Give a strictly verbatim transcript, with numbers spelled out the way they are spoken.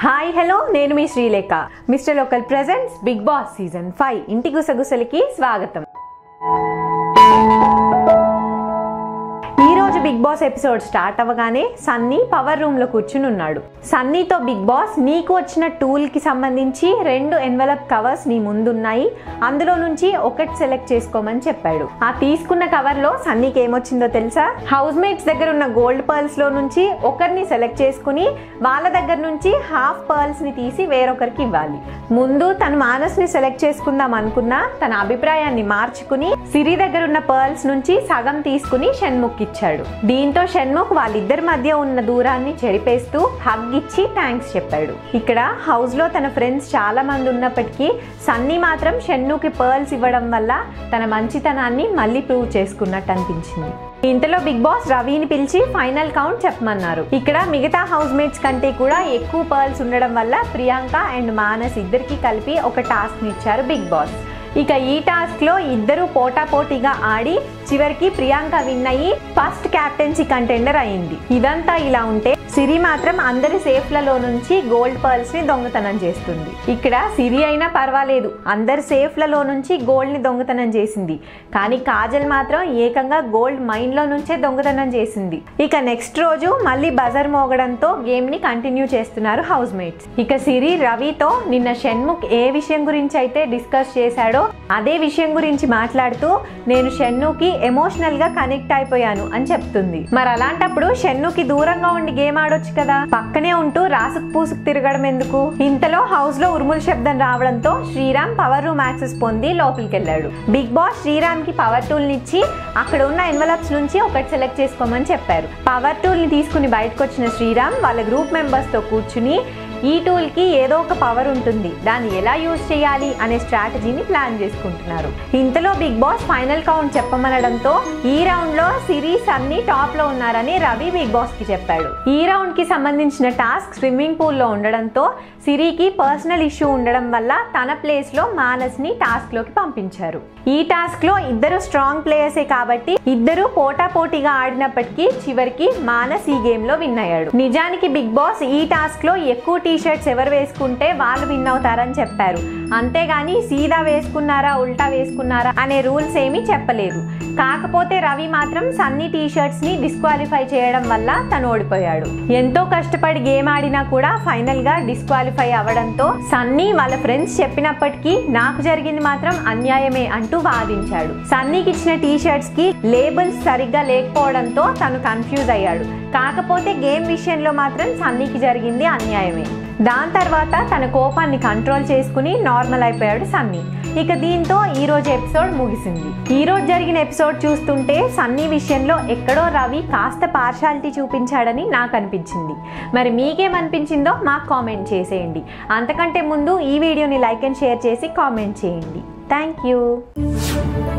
Hi hello నేను మీ Srilekha. Mister local presents big boss season five ఇంటి గుసగుసలకి స్వాగతం. ఈరోజు బిగ్ బాస్ ఎపిసోడ్ స్టార్ట్ అవ్వగానే సన్నీ పవర్ రూమ్ లో కూర్చుని ఉన్నాడు. సన్నీతో బిగ్ బాస్ నీకు వచ్చిన టూల్ కి సంబంధించి రెండు ఎన్వలప్ కవర్స్ నీ ముందున్నాయి, అందులో నుంచి ఒకటి సెలెక్ట్ చేసుకోమని చెప్పాడు. ఆ తీసుకున్న కవర్ లో సన్నీకి ఏమొచ్చిందో తెలుసా? హౌస్ మేట్స్ దగ్గర ఉన్న గోల్డ్ పర్ల్స్ లో నుంచి ఒకరిని సెలెక్ట్ చేసుకుని వాళ్ళ దగ్గర నుంచి హాఫ్ పర్ల్స్ ని తీసి వేరొకరికి ఇవ్వాలి. ముందు తను మానస్ ని సెలెక్ట్ చేసుకుందాం అనుకున్నా తన అభిప్రాయాన్ని మార్చుకుని సిరి దగ్గర ఉన్న పర్ల్స్ నుంచి సగం తీసుకుని షణ్ముఖ్ ఇచ్చాడు. దీంతో షణ్ముఖ్ వాళ్ళిద్దరి మధ్య ఉన్న దూరాన్ని చెరిపేస్తూ హగ్ ఇచ్చి థ్యాంక్స్ చెప్పాడు. ఇక్కడ హౌస్ లో తన ఫ్రెండ్స్ చాలా మంది ఉన్నప్పటికీ సన్నీ మాత్రం షణ్ముఖ్ కి పర్ల్స్ ఇవ్వడం వల్ల తన మంచితనాన్ని మళ్ళీ ప్రూవ్ చేసుకున్నట్టు అనిపించింది. ఇంతలో బిగ్ బాస్ రవిని పిలిచి ఫైనల్ కౌంట్ చెప్పమన్నారు. ఇక్కడ మిగతా హౌస్ మేట్స్ కంటే కూడా ఎక్కువ పర్ల్స్ ఉండడం వల్ల ప్రియాంక అండ్ మానస్ ఇద్దరికి కలిపి ఒక టాస్క్ ఇచ్చారు బిగ్ బాస్. ఇక ఈ టాస్క్ లో ఇద్దరు పోటాపోటీగా ఆడి చివరికి ప్రియాంక విన్ అయ్యి ఫస్ట్ క్యాప్టెన్సీ కంటెండర్ అయింది. ఇదంతా ఇలా ఉంటే సిరి మాత్రం అందరి సేఫ్లలో నుంచి గోల్డ్ పర్ల్స్ ని దొంగతనం చేస్తుంది. ఇక్కడ సిరి అయినా పర్వాలేదు, అందరి సేఫ్లలో నుంచి గోల్డ్ ని దొంగతనం చేసింది. కానీ కాజల్ మాత్రం ఏకంగా గోల్డ్ మైన్ లో నుంచే దొంగతనం చేసింది. ఇక నెక్స్ట్ రోజు మళ్ళీ బజర్ మోగడంతో గేమ్ ని కంటిన్యూ చేస్తున్నారు హౌస్ మేట్స్. ఇక సిరి రవితో నిన్న షణ్ముఖ్ ఏ విషయం గురించి అయితే డిస్కస్ చేశాడో అదే విషయం గురించి మాట్లాడుతూ నేను షణ్ముఖ్ ఎమోషనల్ గా కనెక్ట్ అయిపోయాను అని చెప్తుంది. మరి అలాంటప్పుడు షణ్ముఖ్ దూరంగా ఉండి గేమ్ ఆడొచ్చు కదా, పక్కనే ఉంటూ రాసుకు పూసుకు తిరగడం ఎందుకు? ఇంతలో హౌస్ లో ఉరుముల శబ్దం రావడంతో శ్రీరామ్ పవర్ రూమ్ యాక్సెస్ పొంది లోపలికి వెళ్ళాడు. బిగ్ బాస్ శ్రీరామ్ కి పవర్ టూల్ నిచ్చి అక్కడ ఉన్న ఎన్వలప్స్ నుంచి ఒకటి సెలెక్ట్ చేసుకోమని చెప్పారు. పవర్ టూల్ ని తీసుకుని బయటకు వచ్చిన శ్రీరామ్ వాళ్ళ గ్రూప్ మెంబర్స్ తో కూర్చుని ఈ టూల్ కి ఏదో ఒక పవర్ ఉంటుంది, దాన్ని ఎలా యూజ్ చేయాలి అనే స్ట్రాటజీని ప్లాన్ చేసుకుంటున్నారు. ఇంతలో బిగ్ బాస్ ఫైనల్ కౌంట్ చెప్పమనడంతో ఈ రౌండ్ లో సిరి సన్నీ టాప్ లో ఉన్నారని రవి బిగ్ బాస్ కి చెప్పాడు. ఈ రౌండ్ కి సంబంధించిన టాస్క్ స్విమ్మింగ్ పూల్ లో ఉండడంతో సిరికి పర్సనల్ ఇష్యూ ఉండడం వల్ల తన ప్లేస్ లో మానస్ ని టాస్క్ లోకి పంపించారు. ఈ టాస్క్ లో ఇద్దరు స్ట్రాంగ్ ప్లేయర్సే కాబట్టి ఇద్దరు పోటా పోటీగా ఆడినప్పటికీ చివరికి మానస్ ఈ గేమ్ లో విన్ అయ్యాడు. నిజానికి బిగ్ బాస్ ఈ టాస్క్ లో ఎక్కువ టీ షర్ట్స్ ఎవరు వేసుకుంటే వాళ్ళు విన్ అవుతారని చెప్పారు, అంతేగాని సీదా వేసుకున్నారా ఉల్టా వేసుకున్నారా అనే రూల్స్ ఏమీ చెప్పలేదు. కాకపోతే రవి మాత్రం సన్నీ టీ షర్ట్స్ ని డిస్క్వాలిఫై చేయడం వల్ల తను ఓడిపోయాడు. ఎంతో కష్టపడి గేమ్ ఆడినా కూడా ఫైనల్ గా డిస్క్వాలిఫై అవ్వడంతో సన్నీ వాళ్ళ ఫ్రెండ్స్ చెప్పినప్పటికీ నాకు జరిగింది మాత్రం అన్యాయమే అంటూ వాదించాడు. సన్నీకి ఇచ్చిన టీ షర్ట్స్ కి లేబుల్స్ సరిగ్గా లేకపోవడంతో తను కన్ఫ్యూజ్ అయ్యాడు. కాకపోతే గేమ్ విషయంలో మాత్రం సన్నీకి జరిగింది అన్యాయమే. దాని తర్వాత తన కోపాన్ని కంట్రోల్ చేసుకుని నార్మల్ అయిపోయాడు సన్నీ. ఇక దీంతో ఈ రోజు ఎపిసోడ్ ముగిసింది. ఈ రోజు జరిగిన ఎపిసోడ్ చూస్తుంటే సన్నీ విషయంలో ఎక్కడో రవి కాస్త పార్షాలిటీ చూపించాడని నాకు అనిపించింది. మరి మీకేమనిపించిందో మాకు కామెంట్ చేసేయండి. అంతకంటే ముందు ఈ వీడియోని లైక్ అండ్ షేర్ చేసి కామెంట్ చేయండి. Thank you.